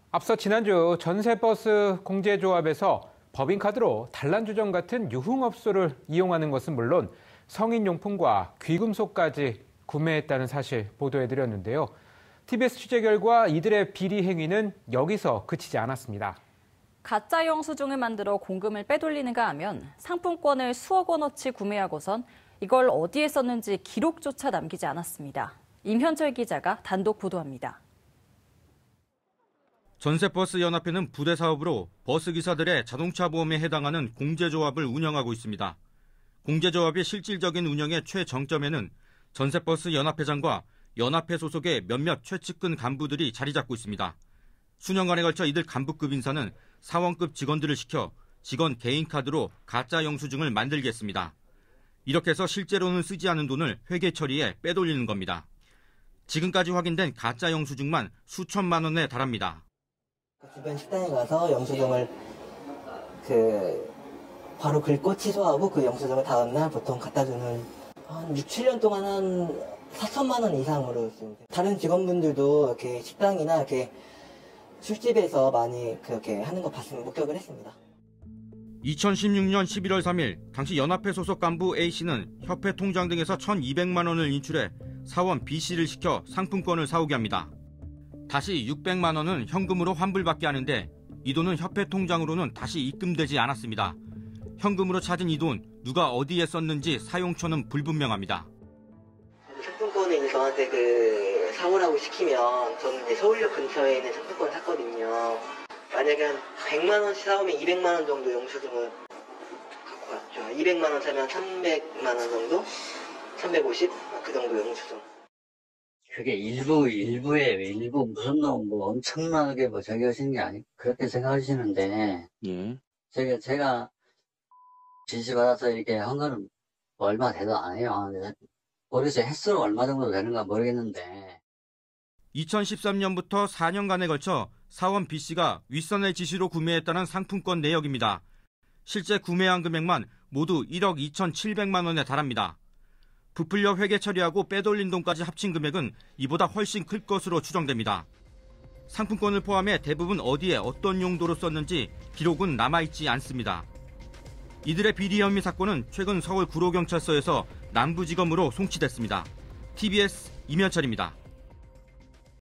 앞서 지난주 전세버스 공제조합에서 법인카드로 단란주점 같은 유흥업소를 이용하는 것은 물론 성인용품과 귀금속까지 구매했다는 사실 보도해드렸는데요. TBS 취재 결과 이들의 비리 행위는 여기서 그치지 않았습니다. 가짜 영수증을 만들어 공금을 빼돌리는가 하면 상품권을 수억 원어치 구매하고선 이걸 어디에 썼는지 기록조차 남기지 않았습니다. 임현철 기자가 단독 보도합니다. 전세버스 연합회는 부대 사업으로 버스기사들의 자동차 보험에 해당하는 공제조합을 운영하고 있습니다. 공제조합의 실질적인 운영의 최정점에는 전세버스 연합회장과 연합회 소속의 몇몇 최측근 간부들이 자리 잡고 있습니다. 수년간에 걸쳐 이들 간부급 인사는 사원급 직원들을 시켜 직원 개인 카드로 가짜 영수증을 만들게 했습니다. 이렇게 해서 실제로는 쓰지 않은 돈을 회계 처리해 빼돌리는 겁니다. 지금까지 확인된 가짜 영수증만 수천만 원에 달합니다. 주변 식당에 가서 영수증을 바로 긁고 취소하고 그 영수증을 다음날 보통 갖다 주는 한 6, 7년 동안 한 4천만 원 이상으로 다른 직원분들도 이렇게 식당이나 이렇게 술집에서 많이 그렇게 하는 거 봤으면 목격을 했습니다. 2016년 11월 3일 당시 연합회 소속 간부 A씨는 협회 통장 등에서 1,200만 원을 인출해 사원 B씨를 시켜 상품권을 사오게 합니다. 다시 600만 원은 현금으로 환불받게 하는데 이 돈은 협회 통장으로는 다시 입금되지 않았습니다. 현금으로 찾은 이 돈 누가 어디에 썼는지 사용처는 불분명합니다. 상품권을 이제 저한테 사오라고 시키면 저는 이제 서울역 근처에 있는 상품권 샀거든요. 만약에 한 100만 원씩 사오면 200만 원 정도 영수증을 갖고 왔죠. 200만 원 사면 300만 원 정도? 350? 그 정도 영수증. 그게 일부 무슨 놈 엄청나게 저기 하시는 게 아니 그렇게 생각하시는데 예. 제가 지시받아서 이렇게 한 거는 얼마 돼도 안 해요. 모르겠어요. 횟수로 얼마 정도 되는가 모르겠는데 2013년부터 4년간에 걸쳐 사원 B씨가 윗선의 지시로 구매했다는 상품권 내역입니다. 실제 구매한 금액만 모두 1억 2,700만 원에 달합니다. 부풀려 회계 처리하고 빼돌린 돈까지 합친 금액은 이보다 훨씬 클 것으로 추정됩니다. 상품권을 포함해 대부분 어디에 어떤 용도로 썼는지 기록은 남아있지 않습니다. 이들의 비리 혐의 사건은 최근 서울 구로경찰서에서 남부지검으로 송치됐습니다. TBS 임현철입니다.